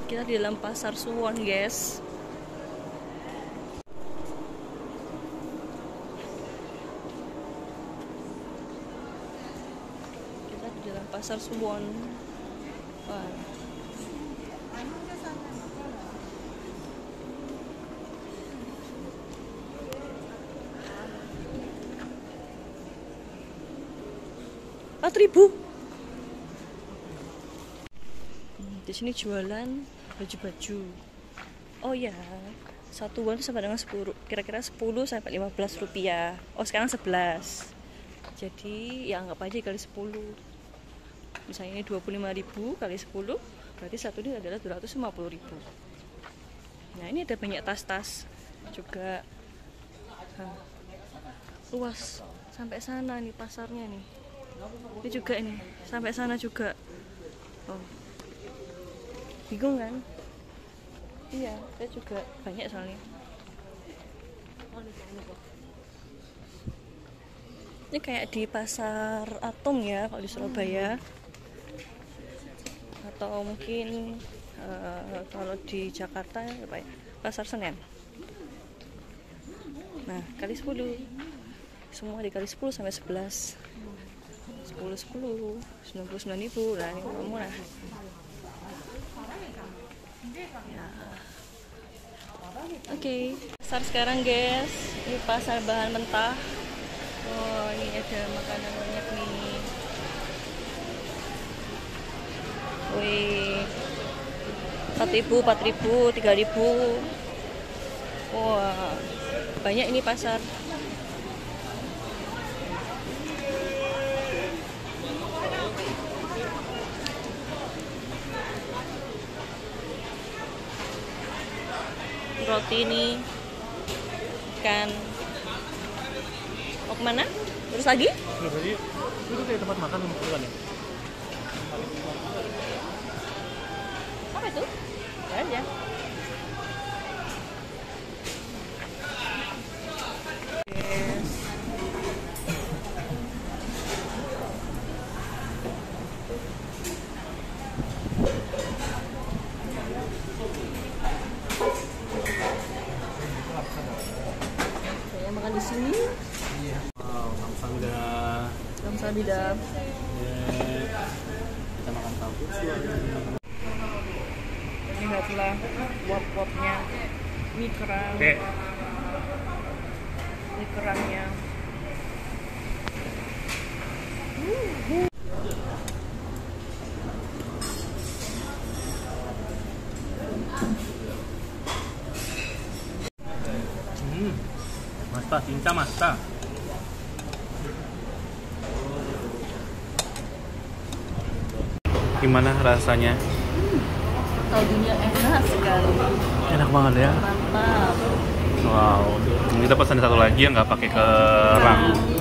Kita di dalam pasar Suwon, guys. Kita di dalam pasar Suwon. Wah. Rp4.000. Di sini jualan baju-baju. Oh ya, satu won sama dengan 10, kira-kira 10 sampai 15 rupiah. Oh, sekarang 11. Jadi ya anggap aja kali 10. Misalnya ini 25.000 kali 10, berarti satu ini adalah 250.000. Nah, ini ada banyak tas-tas juga. Luas sampai sana nih pasarnya nih. Ini juga ini sampai sana juga. Oh, bingung kan? Iya, saya juga banyak soalnya. Ini kayak di pasar Atom ya kalau di Surabaya, atau mungkin kalau di Jakarta apa ya, pasar Senen. Nah, kali 10, semua dikali 10 sampai 11. 10, 99.000. Nah, ini murah. Ya. Oke. Pasar sekarang, guys. Ini pasar bahan mentah. Oh, ini ada makanan banyak nih. Wih. 4.000, 3.000. Wah, banyak ini pasar. Roti ini kan mau kemana? Terus lagi? Itu kayak tempat makan bukan ya? Apa itu? Aja. Yes. Saya makan di sini. Wow, kamsahamnida. Kamsahamnida. Kita makan tahu. Lihatlah wop-wopnya. Mie kerang. Mie kerangnya. Masta, cinta masta. Gimana rasanya? Kaldunya enak sekali. Enak banget ya. Mantap. Wow. Kita pesan satu lagi yang nggak pakai kerang.